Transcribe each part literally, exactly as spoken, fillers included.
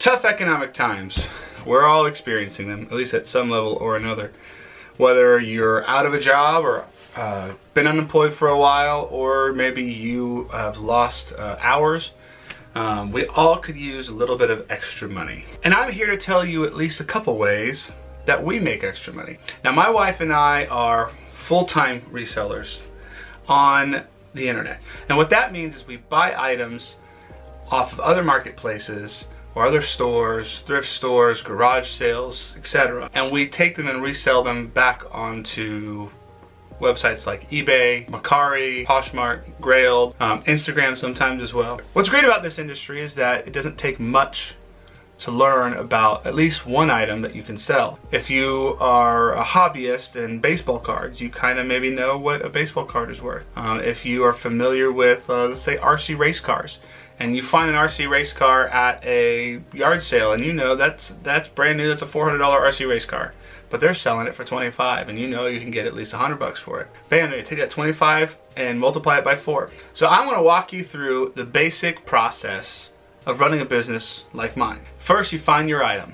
Tough economic times. We're all experiencing them, at least at some level or another. Whether you're out of a job or uh, been unemployed for a while, or maybe you have lost uh, hours, um, we all could use a little bit of extra money. And I'm here to tell you at least a couple ways that we make extra money. Now, my wife and I are full-time resellers on the internet. And what that means is we buy items off of other marketplaces or other stores, thrift stores, garage sales, et cetera. And we take them and resell them back onto websites like eBay, Mercari, Poshmark, Grailed, um, Instagram sometimes as well. What's great about this industry is that it doesn't take much to learn about at least one item that you can sell. If you are a hobbyist in baseball cards, you kind of maybe know what a baseball card is worth. Um, if you are familiar with, uh, let's say, R C race cars, and you find an R C race car at a yard sale, and you know that's that's brand new, that's a four hundred dollar R C race car, but they're selling it for twenty-five, and you know you can get at least a hundred bucks for it. Bam, you take that twenty-five and multiply it by four. So I'm going to walk you through the basic process of running a business like mine. First, you find your item.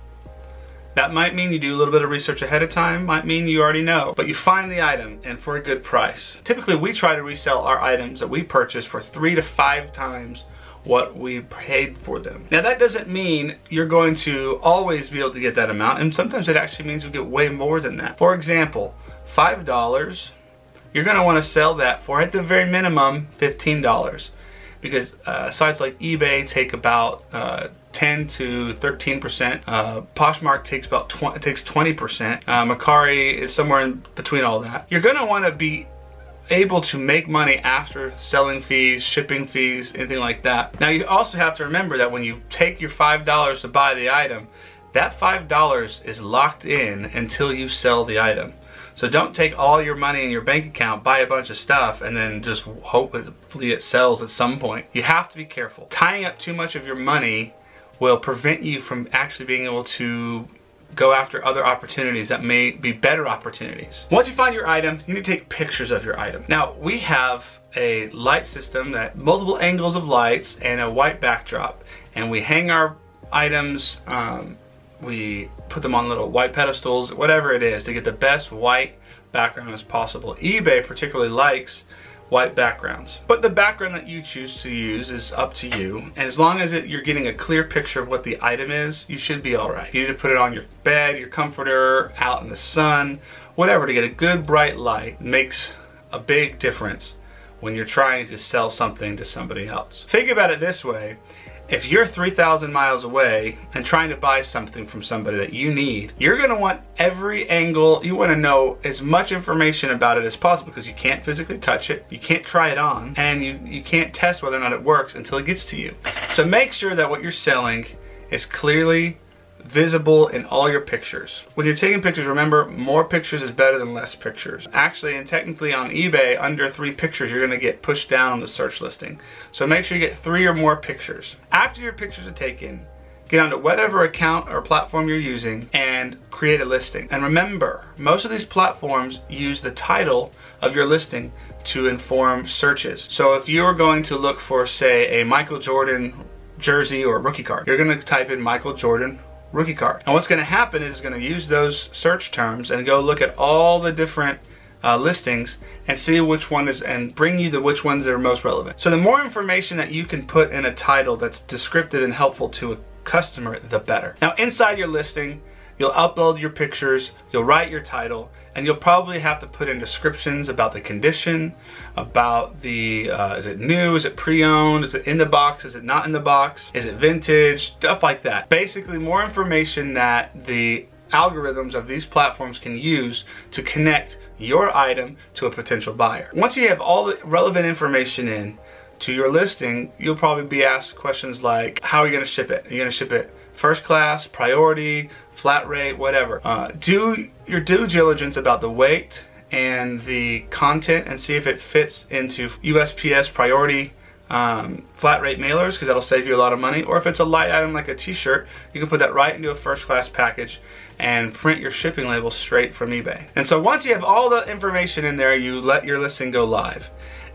That might mean you do a little bit of research ahead of time, might mean you already know, but you find the item and for a good price. Typically, we try to resell our items that we purchase for three to five times what we paid for them. Now, that doesn't mean you're going to always be able to get that amount, and sometimes it actually means you get way more than that. For example, five dollars, you're gonna wanna sell that for, at the very minimum, fifteen dollars. Because uh, sites like eBay take about uh, ten to thirteen percent. Uh, Poshmark takes about twenty, takes twenty percent. Uh, Mercari is somewhere in between all that. You're gonna wanna be able to make money after selling fees, shipping fees, anything like that. Now, you also have to remember that when you take your five dollars to buy the item, that five dollars is locked in until you sell the item. So don't take all your money in your bank account, buy a bunch of stuff, and then just hope hopefully it sells at some point. You have to be careful. Tying up too much of your money will prevent you from actually being able to go after other opportunities that may be better opportunities. Once you find your item, you need to take pictures of your item. Now, we have a light system that multiple angles of lights and a white backdrop, and we hang our items, um, we put them on little white pedestals, whatever it is, to get the best white background as possible. eBay particularly likes white backgrounds, but the background that you choose to use is up to you, and as long as it, you're getting a clear picture of what the item is, you should be all right. You need to put it on your bed, your comforter, out in the sun, whatever, to get a good bright light. It makes a big difference when you're trying to sell something to somebody else. Think about it this way. If you're three thousand miles away and trying to buy something from somebody that you need, you're gonna want every angle, you wanna know as much information about it as possible, because you can't physically touch it, you can't try it on, and you, you can't test whether or not it works until it gets to you. So make sure that what you're selling is clearly visible in all your pictures. When you're taking pictures, remember, more pictures is better than less pictures. Actually, and technically on eBay, under three pictures, you're gonna get pushed down on the search listing. So make sure you get three or more pictures. After your pictures are taken, get onto whatever account or platform you're using and create a listing. And remember, most of these platforms use the title of your listing to inform searches. So if you're going to look for, say, a Michael Jordan jersey or rookie card, you're gonna type in Michael Jordan rookie card. And what's going to happen is it's going to use those search terms and go look at all the different uh, listings and see which one is, and bring you the which ones that are most relevant. So the more information that you can put in a title that's descriptive and helpful to a customer, the better. Now, inside your listing, you'll upload your pictures, you'll write your title, and you'll probably have to put in descriptions about the condition, about the, uh, is it new, is it pre-owned, is it in the box, is it not in the box, is it vintage, stuff like that. Basically, more information that the algorithms of these platforms can use to connect your item to a potential buyer. Once you have all the relevant information in to your listing, you'll probably be asked questions like, how are you gonna ship it? Are you gonna ship it first class, priority, flat rate, whatever? Uh, do your due diligence about the weight and the content and see if it fits into U S P S priority um, flat rate mailers, because that'll save you a lot of money. Or if it's a light item like a t-shirt, you can put that right into a first class package and print your shipping label straight from eBay. And so once you have all the information in there, you let your listing go live.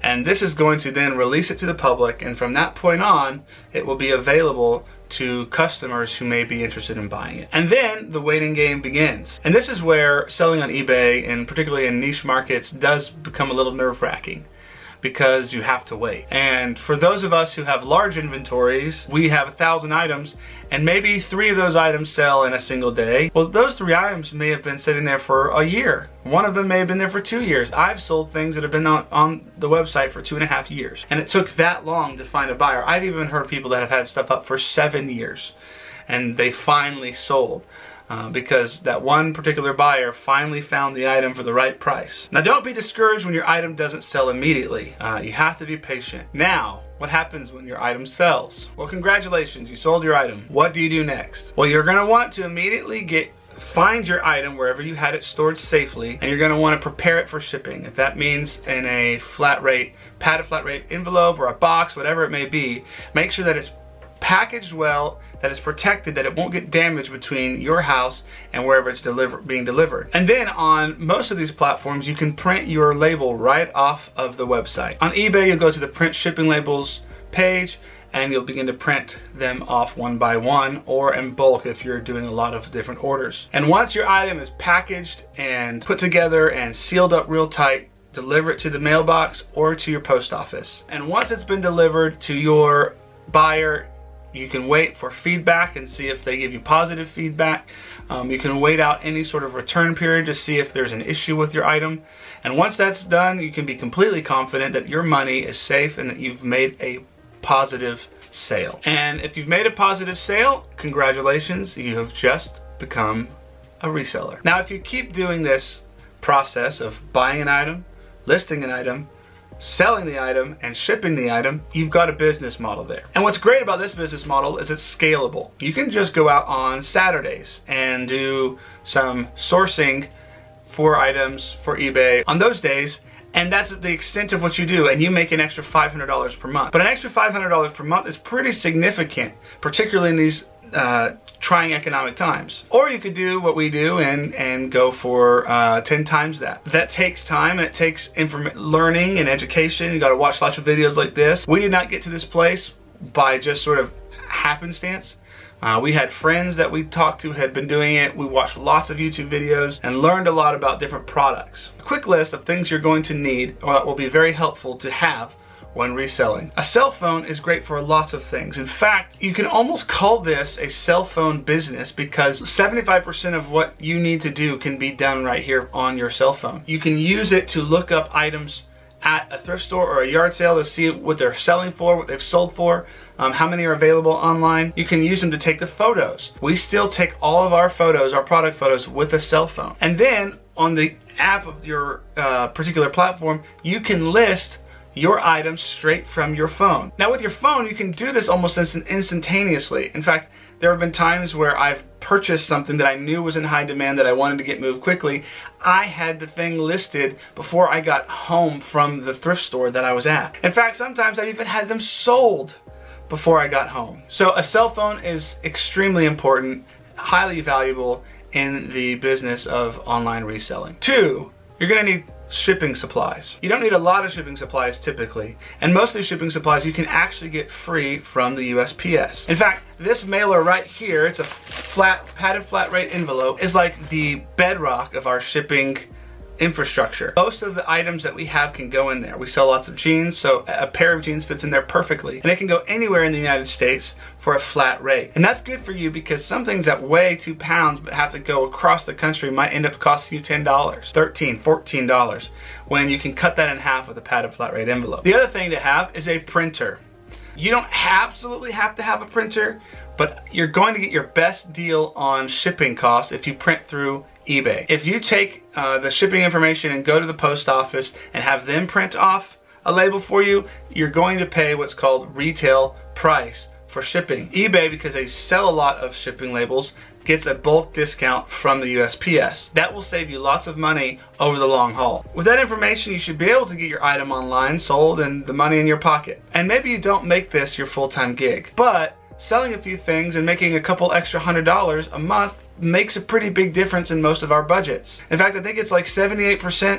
And this is going to then release it to the public, and from that point on, it will be available to customers who may be interested in buying it. And then the waiting game begins. And this is where selling on eBay, and particularly in niche markets, does become a little nerve-wracking, because you have to wait. And for those of us who have large inventories, we have a thousand items, and maybe three of those items sell in a single day. Well, those three items may have been sitting there for a year. One of them may have been there for two years. I've sold things that have been on, on the website for two and a half years. And it took that long to find a buyer. I've even heard of people that have had stuff up for seven years, and they finally sold. Uh, because that one particular buyer finally found the item for the right price. Now, don't be discouraged when your item doesn't sell immediately. Uh, you have to be patient. Now, what happens when your item sells? Well, congratulations, you sold your item. What do you do next? Well, you're gonna want to immediately get find your item wherever you had it stored safely, and you're going to want to prepare it for shipping. If that means in a flat rate, padded flat rate envelope or a box, whatever it may be, make sure that it's packaged well, that it's protected, that it won't get damaged between your house and wherever it's deliver being delivered. And then on most of these platforms, you can print your label right off of the website. On eBay, you'll go to the print shipping labels page, and you'll begin to print them off one by one or in bulk if you're doing a lot of different orders. And once your item is packaged and put together and sealed up real tight, deliver it to the mailbox or to your post office. And once it's been delivered to your buyer, you can wait for feedback and see if they give you positive feedback. Um, you can wait out any sort of return period to see if there's an issue with your item. And once that's done, you can be completely confident that your money is safe and that you've made a positive sale. And if you've made a positive sale, congratulations, you have just become a reseller. Now, if you keep doing this process of buying an item, listing an item, selling the item, and shipping the item, you've got a business model there. And what's great about this business model is it's scalable. You can just go out on Saturdays and do some sourcing for items for eBay on those days, and that's the extent of what you do, and you make an extra five hundred dollars per month. But an extra five hundred dollars per month is pretty significant, particularly in these uh, trying economic times. Or you could do what we do and, and go for uh, ten times that. That takes time, and it takes learning and education. You gotta watch lots of videos like this. We did not get to this place by just sort of happenstance. Uh, we had friends that we talked to had been doing it. We watched lots of YouTube videos and learned a lot about different products. A quick list of things you're going to need, or that will be very helpful to have when reselling. A cell phone is great for lots of things. In fact, you can almost call this a cell phone business, because seventy-five percent of what you need to do can be done right here on your cell phone. You can use it to look up items at a thrift store or a yard sale to see what they're selling for, what they've sold for, um, how many are available online. You can use them to take the photos. We still take all of our photos, our product photos, with a cell phone. And then on the app of your uh, particular platform, you can list your items straight from your phone. Now with your phone, you can do this almost instant instantaneously. In fact, there have been times where I've purchased something that I knew was in high demand that I wanted to get moved quickly. I had the thing listed before I got home from the thrift store that I was at. In fact, sometimes I even had them sold before I got home. So a cell phone is extremely important, highly valuable in the business of online reselling. Two, you're gonna need shipping supplies. You don't need a lot of shipping supplies typically, and most of these shipping supplies you can actually get free from the U S P S. In fact, this mailer right here, it's a flat, padded flat rate envelope, is like the bedrock of our shipping infrastructure. Most of the items that we have can go in there. We sell lots of jeans, so a pair of jeans fits in there perfectly, and it can go anywhere in the United States for a flat rate. And that's good for you, because some things that weigh two pounds but have to go across the country might end up costing you ten dollars, thirteen dollars, fourteen dollars, when you can cut that in half with a padded flat rate envelope. The other thing to have is a printer. You don't absolutely have to have a printer, but you're going to get your best deal on shipping costs if you print through eBay. If you take uh, the shipping information and go to the post office and have them print off a label for you, you're going to pay what's called retail price for shipping. eBay, because they sell a lot of shipping labels, gets a bulk discount from the U S P S. That will save you lots of money over the long haul. With that information, you should be able to get your item online, sold, and the money in your pocket. And maybe you don't make this your full-time gig, but selling a few things and making a couple extra hundred dollars a month makes a pretty big difference in most of our budgets. In fact, I think it's like seventy-eight percent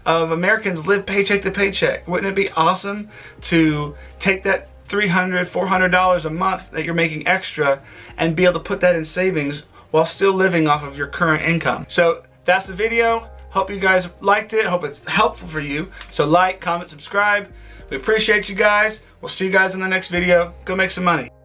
of Americans live paycheck to paycheck. Wouldn't it be awesome to take that three hundred, four hundred dollars a month that you're making extra and be able to put that in savings while still living off of your current income? So that's the video. Hope you guys liked it. Hope it's helpful for you. So like, comment, subscribe. We appreciate you guys. We'll see you guys in the next video. Go make some money.